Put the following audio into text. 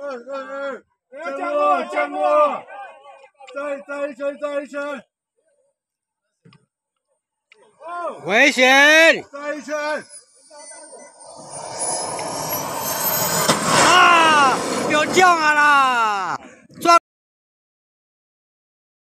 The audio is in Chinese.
降落，再一圈， 危险！ 再一圈， 啊，有降啊啦！